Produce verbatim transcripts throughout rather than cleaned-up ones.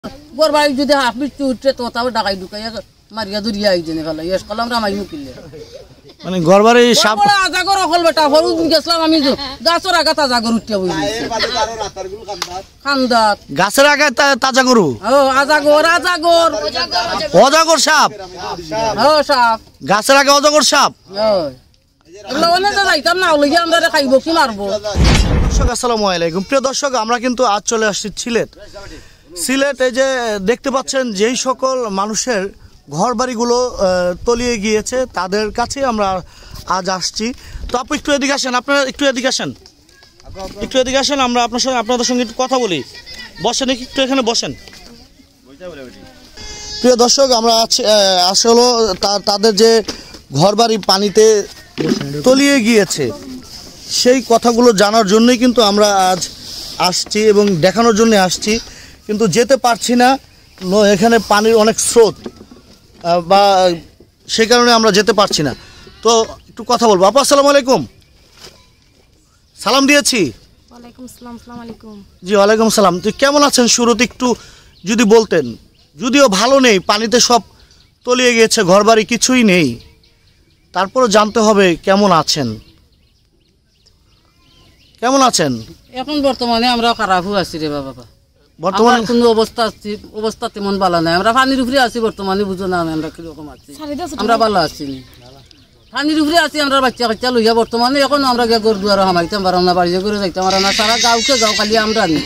গোর বাড়ি যদি হাফ মৃত্যু উঠছে তো তাও ডাকাই ঢুকাই মারিয়া ধরিয়া আইজনে ফেলা ইয়েস কলাম রামাই মুকিলে মানে ঘর বাড়ি সাপ আজা গর হল বেটা ফরু গেছলাম আমি গাছের আগা তাজা গরু উঠিয়া বুঝলি খান্দাত গাছের আগে তাজা গরু ও আজা গর আজা গর অজগর সাপ ও সাপ গাছের আগে অজগর সাপ এগুলো অনেক যাইতাম না হলে আমরা খাইব কি মারবো। দর্শক আসসালামু আলাইকুম, প্রিয় দর্শক আমরা কিন্তু আজ চলে আসছি সিলেট। সিলেট এই যে দেখতে পাচ্ছেন যেই সকল মানুষের ঘর বাড়িগুলো তলিয়ে গিয়েছে তাদের কাছে আমরা আজ আসছি। তো আপনি একটু এদিকে আসেন, আপনারা একটু এদিকে আসেন, একটু এদিকে আসেন, আমরা আপনার সঙ্গে আপনাদের সঙ্গে একটু কথা বলি। বসেন, একটু এখানে বসেন। প্রিয় দর্শক আমরা আসলে তাদের যে ঘর বাড়ি পানিতে তলিয়ে গিয়েছে সেই কথাগুলো জানার জন্যই কিন্তু আমরা আজ আসছি এবং দেখানোর জন্য আসছি, কিন্তু যেতে পারছি না। এখানে পানির অনেক স্রোত বা সেই কারণে আমরা যেতে পারছি না। তো একটু কথা বলবো। আপু আসসালামু আলাইকুম। সালাম দিয়েছি। ওয়ালাইকুম আসসালাম। আসসালামু আলাইকুম। জি ওয়ালাইকুম সালাম। তো কেমন আছেন শুরুতে একটু যদি বলতেন? যদিও ভালো নেই, পানিতে সব তলিয়ে গিয়েছে, ঘরবাড়ি কিছুই নেই, তারপরে জানতে হবে কেমন আছেন। কেমন আছেন? এখন বর্তমানে আমরা খারাপ হয়ে আছি রে বাবা। বর্তমানে কোনো অবস্থা অবস্থা তেমন ভালো নাই। আমরা পানির উপরে আছি বর্তমানে, বুঝো না আমরা কিরকম আছি। আমরা ভালো আছি না, পানির উপরে আছি। আমরা বাচ্চা কাচ্চা লইয়া বর্তমানে এখন আমরা গিয়ে গরু দুয়ার হামাইতাম পারো না, বাড়িতে করে যাইতাম পারো না, সারা গাঁওকে গাঁও খালি আমরা নি।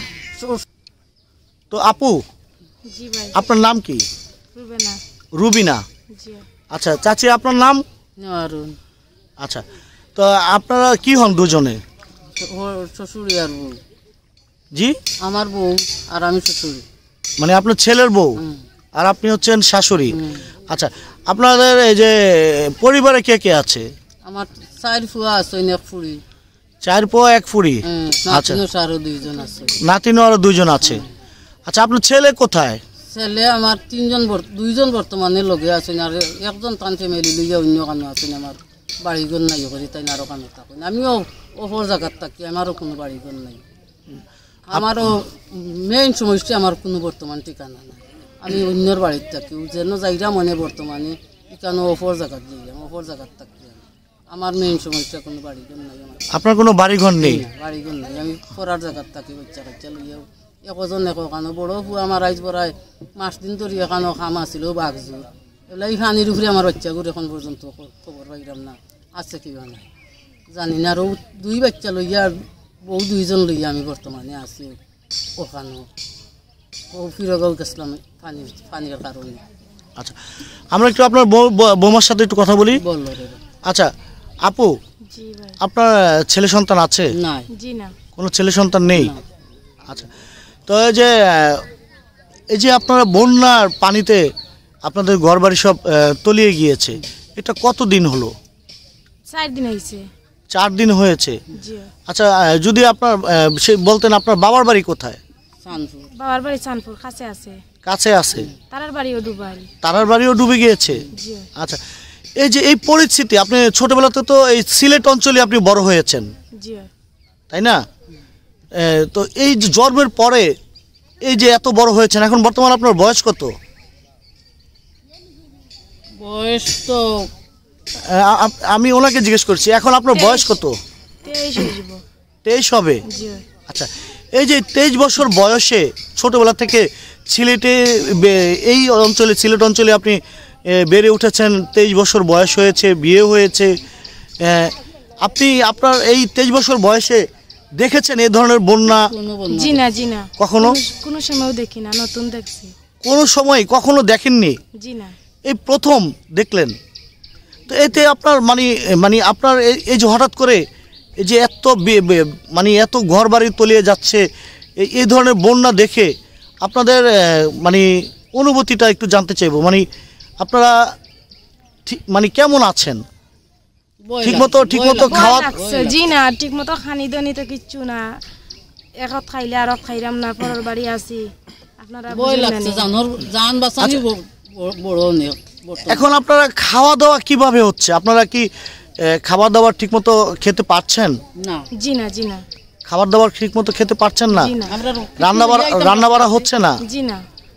তো আপু জি ভাই, আপনার নাম কি? রুবিনা। রুবিনা, জি। আচ্ছা চাচি আপনার নাম? অরুণ। আচ্ছা, তো আপনারা কি হন দুজনে? শ্বশুরি আর বউ। জি, আমার বউ আর আমি শ্বশুরি। মানে আপনার ছেলের বউ আর আপনি হচ্ছেন শাশুড়ি। আচ্ছা, আপনাদের এই যে পরিবারে কে কে আছে? আমার চার ফুয়া আছে, এক ফুড়ি। চার পোয়া এক ফুড়ি। আচ্ছা, আরো দুইজন আছে। নাতিনও আরো দুইজন আছে। আচ্ছা, আপনার ছেলে কোথায়? ছেলে আমার তিনজন, দুইজন বর্তমানে লগে আছেন, আর একজন টান ফ্যামিলি লইয়া অন্য কানো আছেন। আমার বাড়িঘর নাই করি তাই আরো কানো থাকেন। আমিও ওপর জায়গার থাকি, আমারও কোনো বাড়িঘর নাই। আমারও মেইন সমস্যা আমার কোনো বর্তমান ঠিকানা নাই। আমি অন্যর বাড়িতে থাকি, যেন যাইরা মনে বর্তমানে এখানে ওপর জায়গার যাইলাম, ওপর জায়গার থাকি। আমার মেইন সমস্যা কোনো বাড়িঘর নাই। আমার আপনার কোনো বাড়িঘর নেই? বাড়িঘর নাই, আমি পড়ার জায়গার থাকি। বাচ্চা কাচ্চা লইয়াও একজন এক কানো বড় ফুয়া আমার আইজ পড়ায় মাস দিন ধরে এখানো খাম আছিল বাঘজোর। এগুলো এই পানির উপরে আমার বাচ্চাগুলো এখন পর্যন্ত খবর পাইলাম না আছে কিবা নাই জানি না। আরও দুই বাচ্চা লইয়া বউ দুইজন লইয়া আমি বর্তমানে আছি ওখানো। ও ফিরগাঁও গেছিলাম পানির পানির কারণে। আচ্ছা, আমরা একটু আপনার বৌমার সাথে একটু কথা বলি। বললো রে। আচ্ছা আপু, জি ভাই। আপনার ছেলে সন্তান আছে? না। জি না, কোনো ছেলে সন্তান নেই। আচ্ছা, তো এই যে এই যে আপনারা বন্যার পানিতে আপনাদের ঘর বাড়ি সব তলিয়ে গিয়েছে, এটা কতদিন হলো? চার দিন হয়েছে। চার দিন হয়েছে। জি। আচ্ছা, যদি আপনার সে বলতেন আপনার বাবার বাড়ি কোথায়? চানপুর। বাবার বাড়ি চানপুর কাছে আছে। কাছে আছে। তারার বাড়িও ডুবাই। তারার বাড়িও ডুবে গিয়েছে। জি। আচ্ছা, এই যে এই পরিস্থিতি, আপনি ছোটবেলাতে তো এই সিলেট অঞ্চলে আপনি বড় হয়েছেন, জি তাই না? তো এই যে জন্মের পরে এই যে এত বড় হয়েছেন, এখন বর্তমানে আপনার বয়স কত? বয়স তো আমি ওনাকে জিজ্ঞেস করছি, এখন আপনার বয়স কত? তেইশ হবে। আচ্ছা, এই যে তেইশ বছর বয়সে ছোটবেলা থেকে সিলেটে এই অঞ্চলে সিলেট অঞ্চলে আপনি বেড়ে উঠেছেন, তেইশ বছর বয়স হয়েছে, বিয়ে হয়েছে, আপনি আপনার এই তেইশ বছর বয়সে দেখেছেন এই ধরনের বন্যা? জি না, জি না, কখনো কোনো সময়ও দেখি না, নতুন দেখছি। কোনো সময় কখনো দেখেননি? জি না, এই প্রথম দেখলেন। তো এতে আপনার মানে মানে আপনার এই যে হঠাৎ করে এই যে এত মানে এত ঘর বাড়ি তলিয়ে যাচ্ছে, এই ধরনের বন্যা দেখে আপনাদের মানে অনুভূতিটা একটু জানতে চাইবো। মানে আপনারা মানে কেমন আছেন? ঠিকমতো ঠিকমতো খাওয়া? জি না, ঠিকমতো খানি দনি তো কিচ্ছু না। একত খাইলে আর খাইলাম না, পরের বাড়ি আছি। আপনারা বই লাগছে জানোর জান বাঁচানি বড় নেই। এখন আপনারা খাওয়া দাওয়া কিভাবে হচ্ছে? আপনারা কি খাবার দাবার ঠিকমতো খেতে পারছেন? না। জি না, জি না, খাবার দাবার ঠিকমতো খেতে পারছেন না? জি না। রান্না রান্না বাড়া হচ্ছে না? জি না।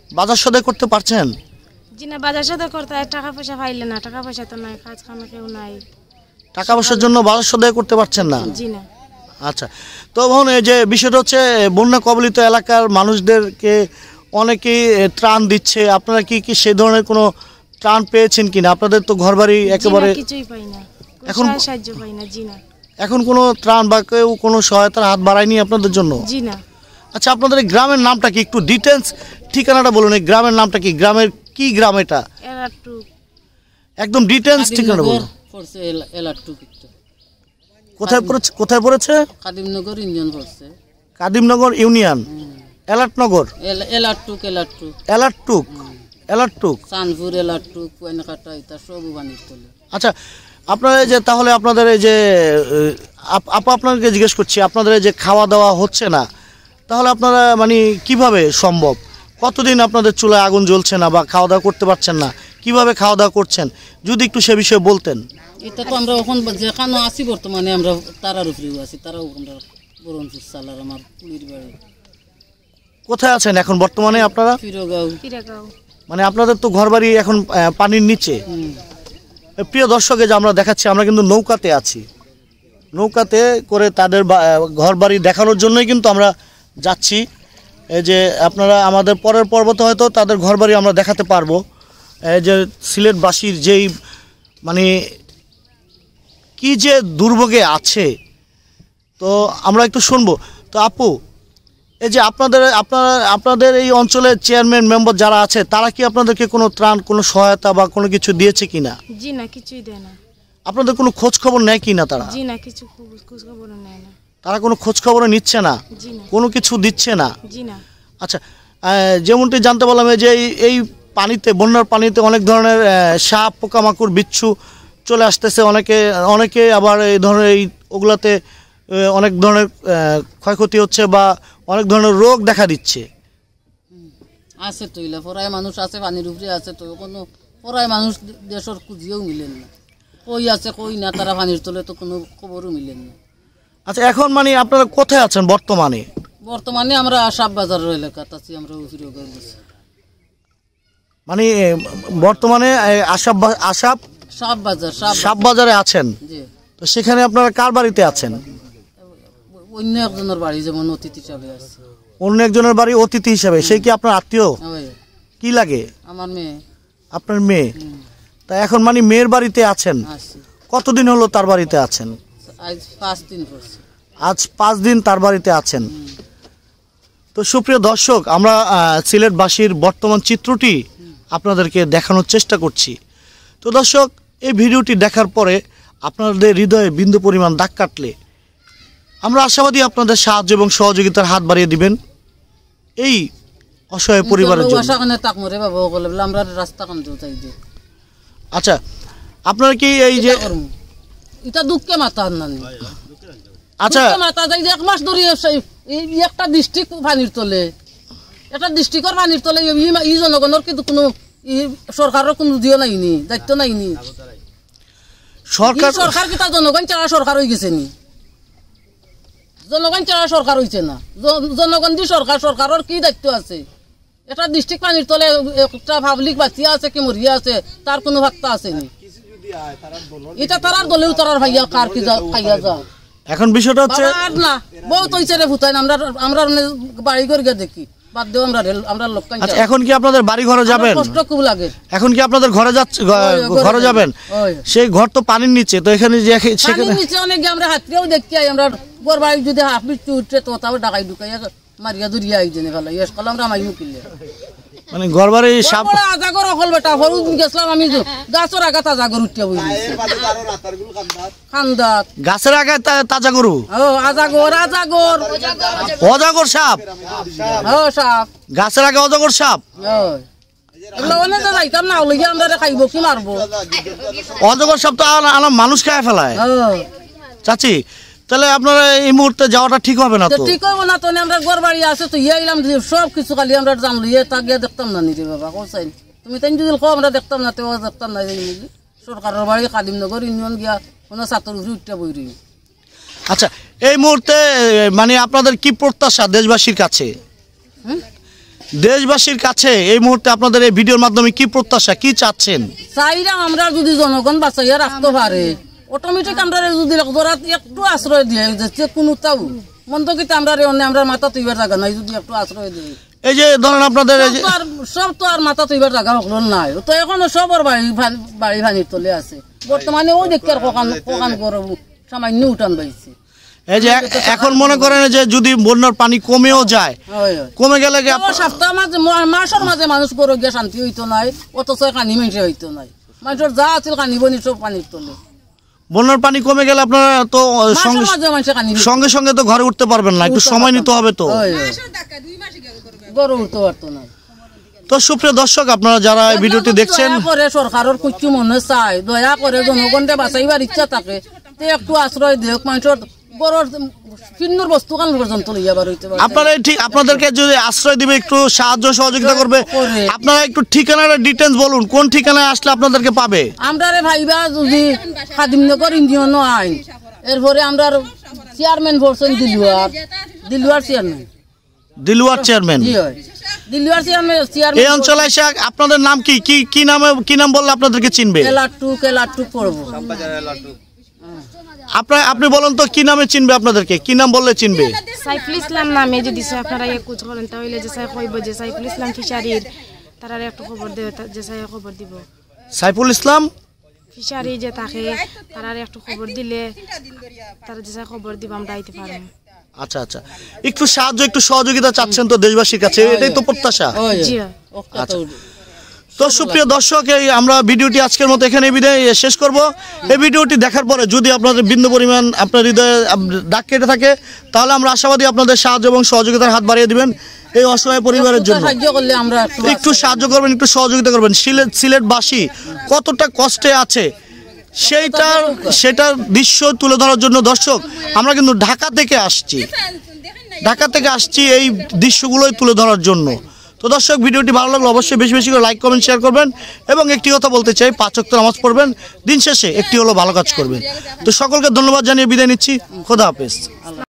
বাজার সদাই করতে পারছেন? জি না, বাজার সাথে করতে হয়, টাকা পয়সা পাইলে না, টাকা পয়সা তো নাই, কাজ কামে কেউ নাই। টাকা পয়সার জন্য বাজার সদাই করতে পারছেন না? জি না। আচ্ছা, তো বোন এই যে বিষয়টা হচ্ছে বন্যা কবলিত এলাকার মানুষদেরকে অনেকেই ত্রাণ দিচ্ছে, আপনারা কি কি সেই ধরনের কোনো ত্রাণ পেয়েছেন কিনা? আপনাদের তো ঘরবাড়ি একেবারে কিছুই পাই না, এখন এখন সাহায্য পাই না। জি না, এখন কোনো ত্রাণ বা কেউ কোনো সহায়তার হাত বাড়ায়নি আপনাদের জন্য? জি না। আচ্ছা, আপনাদের এই গ্রামের নামটা কি? একটু ডিটেলস ঠিকানাটা বলুন। এই গ্রামের নামটা কি? গ্রামের কি গ্রাম এটা? এলাটু। একদম ডিটেলস ঠিকানা বলুন। পড়ছে এলাট্টু কিচ্ছু। কোথায় পড়েছে? কোথায় পড়েছে? কাদিমনগর ইউনিয়ন পড়ছে। কাদিমনগর ইউনিয়ন, এলাটনগর, এলাট্টুক এলাট্টুক এলাটটুক এলাটটুক চাঁদপুর এলাট্টুক কুয়ানকাটা এটা সবও বানিয়ে তোলে। আচ্ছা, আপনারা এই যে তাহলে আপনাদের এই যে আপ- আপা আপনাকে জিজ্ঞেস করছি, আপনাদের এই যে খাওয়া দাওয়া হচ্ছে না, তাহলে আপনারা মানে কিভাবে সম্ভব? কতদিন আপনাদের চুলায় আগুন জ্বলছে না বা খাওয়া দাওয়া করতে পারছেন না? কিভাবে খাওয়া দাওয়া করছেন যদি একটু সে বিষয়ে বলতেন। এটা তো আমরা এখন যেখানে আছি বর্তমানে আমরা তারার উপরেও আছি, তারাও আমরা বরঞ্চুর সালার আমার পুলির বাড়ি। কোথায় আছেন এখন বর্তমানে আপনারা? ফিরোগাঁও। ফিরাগাঁও। মানে আপনাদের তো ঘরবাড়ি এখন আহ, পানির নিচে। হুম। প্রিয় দর্শকে যে আমরা দেখাচ্ছি, আমরা কিন্তু নৌকাতে আছি, নৌকাতে করে তাদের ঘর বাড়ি দেখানোর জন্যই কিন্তু আমরা যাচ্ছি। এই যে আপনারা আমাদের পরের পর্বতে হয়তো তাদের ঘর বাড়ি আমরা দেখাতে পারবো। এই যে সিলেটবাসীর যেই মানে কি যে দুর্ভোগে আছে, তো আমরা একটু শুনবো। তো আপু, এই যে আপনাদের আপনারা আপনাদের এই অঞ্চলের চেয়ারম্যান মেম্বার যারা আছে, তারা কি আপনাদেরকে কোনো ত্রাণ, কোনো সহায়তা বা কোনো কিছু দিয়েছে কিনা? জি না, কিছুই দেয় না। আপনাদের কোনো খোঁজ খবর নেয় কিনা তারা? জি না, কিছু খোঁজ- খোঁজ খবর নেয় না। তারা কোনো খোঁজ খবর নিচ্ছে না, জি না। কোনো কিছু দিচ্ছে না? জি না। আচ্ছা, আহ, যেমনটি জানতে পারলাম এই যে এই- এই পানিতে, বন্যার পানিতে অনেক ধরনের আহ, সাপ, পোকামাকড়, বিচ্ছু চলে আসতেছে। অনেকে অনেকে আবার এই ধরনের এই ওগুলাতে আহ, অনেক ধরনের আহ, ক্ষয়ক্ষতি হচ্ছে বা অনেক ধরনের রোগ দেখা দিচ্ছে। আছে তো ইলা পড়ায় মানুষ আছে, পানির উপরে আছে, তো কোনো পড়ায় মানুষ দেশের খুঁজিয়েও মিলেন না। কই আছে কই না, তারা পানির তলে তো কোনো খবরও মিলেন না। আচ্ছা, এখন মানে আপনারা কোথায় আছেন বর্তমানে? বর্তমানে আমরা আসাব বাজারের এলাকাতে আছি, আমরা ফিরোগাঁও গেছি। মানে এ, বর্তমানে এ, আসাব বা- আসাব সাব বাজার সাব সাব বাজারে আছেন। জি। তো সেখানে আপনারা কার বাড়িতে আছেন? অন্য একজনের বাড়ি যেমন অতিথি হিসাবে আছে। অন্য একজনের বাড়ি অতিথি হিসাবে। সেই কি আপনার আত্মীয়? ওই কি লাগে? আমার মেয়ে। আপনার মেয়ে? তা এখন মানে মেয়ের বাড়িতে আছেন। আছি কতদিন হলো তার বাড়িতে আছেন? আজ পাঁচ দিন পড়ছে। আজ পাঁচ দিন তার বাড়িতে আছেন। তো সুপ্রিয় দর্শক, আমরা আহ, সিলেটবাসীর বর্তমান চিত্রটি আপনাদেরকে দেখানোর চেষ্টা করছি। তো দর্শক, এই ভিডিওটি দেখার পরে আপনাদের হৃদয়ে বিন্দু পরিমাণ দাগ কাটলে আমরা আশাবাদী আপনাদের সাহায্য এবং সহযোগিতার হাত বাড়িয়ে দিবেন এই অসহায় পরিবারের জন্য। আশা কানে তাক মরে বাবা বলে বলে আমরা রাস্তা কান দিও তাই যে। আচ্ছা, আপনারা কি এই যে এটা দুঃখে মাথা নানি। আচ্ছা দুঃখে মাথা যাই যে এক মাস ধরে এই- এই একটা ডিস্ট্রিক্ট পানির তলে, একটা ডিস্ট্রিক্টর পানির তলে এই- এই জনগণের কিন্তু কোনো ই সরকারের কোনো দিও নাইনি, দায়িত্ব নাইনি। সরকার এই সরকার কি তার জনগণ ছাড়া সরকার হয়ে গেছে নি? জনগণ ছাড়া সরকার হয়েছে না। জন- জনগণ দি সরকার, সরকারের কি দায়িত্ব আছে? এটা ডিস্ট্রিক্ট পানির তলে একটা পাবলিক বাঁচিয়া আছে কি মরিয়া আছে, তার কোনো ভাক্তা আছে নি? এটা তারার দলেও তারার ভাইয়া কার কি যা- খাইয়া যা এখন বিষয়টা হচ্ছে বাবা আর না বহুত হইছে রে ভুতাইন। আমরা আমরা বাড়ি করে গিয়ে দেখি, বাদ দেও আমরা রেল- আমরা লোক আচ্ছা, এখন কি আপনাদের বাড়ি ঘরে যাবেন? কষ্ট খুব লাগে। এখন কি আপনাদের ঘরে যাচ্ছে, ঘ- ওই, ঘরে ঘরে যাবেন? ওই। সেই ঘর তো পানির নিচে, তো এখানে যে সেখানে পানির নিচে অনেক আমরা হাতকেও দেখি আই, আমরা গোর বাড়ি যদি হাফ বিচ্ছু উঠছে তো তাও ডাকাই ঢুকাই মারিয়া ধরিয়া আই জেনে ফেলা ইয়েস কলাম আমরা মাই মুকিলে মানে ঘর বাড়ি সাপ। আজাগর অকল বেটা হরু গেছিলাম আমি গাছর আগা তাজাগর উঠিয়া বই খান্দাত গাছের আগায় তা- তাজা গরু, ও আজাগর আজাগর অজগর সাপ, ও সাপ গাছের আগে অজগর সাপ, ওই এগুলো অনেক যাইতাম না ওই আমরা খাইব কি মারবো। অজগর সাপ তো আলা- আলা মানুষ খায় ফেলায়। ও চাচি, তাহলে আপনারা এই মুহূর্তে যাওয়াটা ঠিক হবে না তো তো? ঠিক হবো না তো আমরা ঘর বাড়ি আছে তো ইয়ে এলাম সব কিছু খালি আমরা জানলো ইয়ে তা গিয়ে দেখতাম না নিজে বাবা কোসাই তুমি তাই যদি কো আমরা দেখতাম না তো দেখতাম না জানি বুঝলি সরকারের বাড়ি কাদিমনগর ইউনিয়ন গিয়া কোনো ছাত্র উপরে উঠতে বই রই। আচ্ছা, এই মুহূর্তে এ, মানে আপনাদের কি প্রত্যাশা দেশবাসীর কাছে? হুম? দেশবাসীর কাছে এই মুহূর্তে আপনাদের এই ভিডিওর মাধ্যমে কি প্রত্যাশা, কি চাচ্ছেন? চাইরা আমরা যদি জনগণ বাঁচাইয়া রাখতে পারে, অটোমেটিক আমরা যদি একটু আশ্রয় দিয়ে যে কোনো তাও মন্দ কিন্তু আমরা অন্য আমরা মাথা তুইবার জায়গা নাই, যদি একটু আশ্রয় দিই। এই যে ধরেন আপনাদের সব তো আর মাথা তুইবার জায়গা হলো নাই, তো এখনো সবার বাড়ি বাড়ি ভাঙির তলে আছে। বর্তমানে ওই দেখতে আর ককান ককান গরম সামান্য উঠান পাইছে। এই যে এখন মনে করেন যে যদি বন্যার পানি কমেও যায়, কমে গেলে সপ্তাহ মাঝে মাসের মাঝে মানুষ গরু গিয়ে শান্তি হইতো নাই, অথচ কানি মেনছে হইতো নাই। মানুষের যা আছিল কানি বনি সব পানির তলে। বন্যার পানি কমে গেলে আপনারা তো সঙ্গে সঙ্গে তো ঘরে উঠতে পারবেন না, একটু সময় নিতে হবে। তো গরু উঠতে পারতো না। তো সুপ্রিয় দর্শক, আপনারা যারা ভিডিওটি দেখছেন, সরকারের কিছু মনে চায় দয়া করে জনগণকে বাঁচাইবার ইচ্ছা থাকে একটু আশ্রয় দেখ। মানুষের গরুর কিন্নুর বস্তু কান পর্যন্ত লইয়াবার হইতে পারে। আপনারা ঠিক আপনাদেরকে যদি আশ্রয় দিবে, একটু সাহায্য সহযোগিতা করবে, আপনারা একটু ঠিকানার ডিটেইলস বলুন, কোন ঠিকানায় আসলে আপনাদেরকে পাবে? আমরা রে ভাইবা যদি খাদিমনগর ইন্ডিয়ান আইন, এরপরে আমরা চেয়ারম্যান বলছেন Dilwar Dilwar chairman Dilwar chairman Dilwar chairman chairman এই অঞ্চলে এসে আপনাদের নাম কি কি কি নামে কি নাম বললে আপনাদেরকে চিনবে? কেলাট্টু কেলাট্টু পড়বো। আপনার আপনি বলুন তো কি নামে চিনবে আপনাদেরকে, কি নাম বললে চিনবে? সাইফুল ইসলাম নামে যদি আপনারা ইয়ে কুচ করেন তাহলে যে সাই কইব যে সাইফুল ইসলাম ফিশারির, তারা একটা খবর দেবে, যে সাই খবর দিব। সাইফুল ইসলাম ফিশারি যে থাকে তারা একটা খবর দিলে তারা যে সাই খবর দিব আমরা আইতে পারবো। আচ্ছা আচ্ছা, একটু সাহায্য একটু সহযোগিতা চাচ্ছেন তো দেশবাসীর কাছে, এটাই তো প্রত্যাশা। জি। আচ্ছা, তো সুপ্রিয় দর্শক, এই আমরা ভিডিওটি আজকের মতো এখানে বিদায় শেষ করব। এই ভিডিওটি দেখার পরে যদি আপনাদের বিন্দু পরিমাণ আপনার হৃদয়ে দাগ কেটে থাকে, তাহলে আমরা আশাবাদী আপনাদের সাহায্য এবং সহযোগিতার হাত বাড়িয়ে দিবেন এই অসহায় পরিবারের জন্য। একটু সাহায্য করবেন, একটু সহযোগিতা করবেন। সিলেট সিলেটবাসী কতটা কষ্টে আছে সেইটার সেটার দৃশ্য তুলে ধরার জন্য দর্শক আমরা কিন্তু ঢাকা থেকে আসছি, ঢাকা থেকে আসছি এই দৃশ্যগুলোই তুলে ধরার জন্য। তো দর্শক, ভিডিওটি ভালো লাগলে অবশ্যই বেশি বেশি করে লাইক কমেন্ট শেয়ার করবেন এবং একটি কথা বলতে চাই, পাঁচ ওয়াক্ত নামাজ পড়বেন, দিন শেষে একটি হলো ভালো কাজ করবেন। তো সকলকে ধন্যবাদ জানিয়ে বিদায় নিচ্ছি। খোদা হাফেজ।